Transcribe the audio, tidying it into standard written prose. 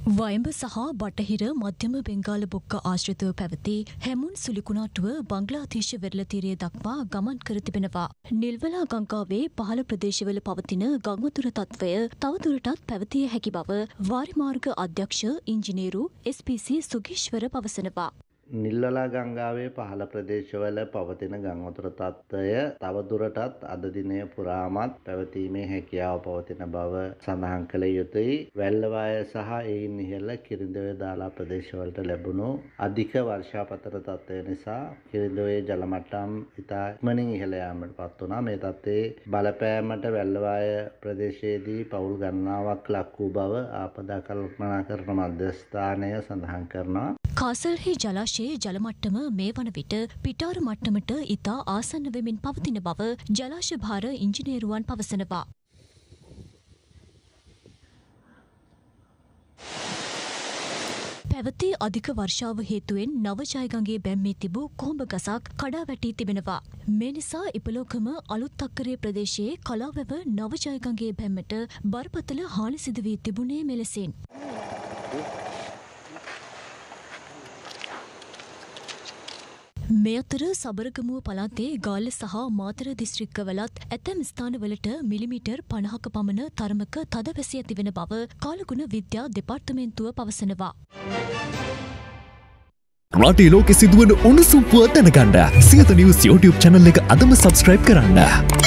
වයඹ සහ බටහිර මධ්‍යම බෙන්ගාල බොක්ක ආශ්‍රිතව පැවති හැමුන් සුලිකුණාටුව බංග්ලාදේශ වෙරළ තීරය දක්වා ගමන් කර තිබෙනවා. නිල්වලා ගංගාවේ පහළ ප්‍රදේශවල පවතින ගංවතුර තත්ත්වය තවදුරටත් පැවතිය හැකි බව වාරිමාර්ග අධ්‍යක්ෂ ඉංජිනේරු SPC සුගීශ්වර පවසනවා. නිල්වලා ගංගාවේ පහළ ප්‍රදේශවල පවතින ගංවතුර තත්ත්වය තවදුරටත් අද දිනය පුරාමත් පැවතීමේ හැකියාව පවතින බව සඳහන් කළ යුතුයි. වැල්ලවාය සහ එයින් ඉහළ කිරිඳිඔය දාලා ප්‍රදේශවලට ලැබුණු අධික වර්ෂාපතන තත්ත්වය නිසා කිරිඳිඔයේ ජල මට්ටම් ඉතා ඉක්මනින් ඉහළ යාමට පත් වුණා. මේ තත්ත්වයේ බලපෑමට වැල්ලවාය ප්‍රදේශයේදී පවුල් ගණනාවක් ලක් වූ බව ආපදා කළමනාකරණ මධ්‍යස්ථානය සඳහන් කරනවා. කාසල්හි ජලාශයේ ජල මට්ටම මේ වන විට පිටාරු මට්ටමට ඉතා ආසන්න වෙමින් පවතින බව ජලාශ භාර ඉංජිනේරුවන් පවසනවා. පැවති අධික වර්ෂාව හේතුවෙන් නවජයගඟේ බැම්මේ තිබූ කොහොඹ ගසක් කඩා වැටී තිබෙනවා. මේ නිසා ඉපලෝකම අලුත් අක්කරේ ප්‍රදේශයේ කලාවැව නවජයගඟේ බැම්මට බරපතල හානි සිදු වී තිබුණේ මෙලෙසින්. මේ අතර සබරගමුව පළාතේ ගාල්ල සහ මාතර දිස්ත්‍රික්කවලත් ඇතැම් ස්ථානවලට මිලිමීටර් 50ක පමණ තරමක තද වැසි ඇතිවෙන බව කාලගුණ විද්‍යා දෙපාර්තමේන්තුව පවසනවා. රටේ ලෝකෙ සිදුවන උණුසුම් පුවත් දැනගන්න සියත නිවුස් YouTube channel එක අදම subscribe කරන්න.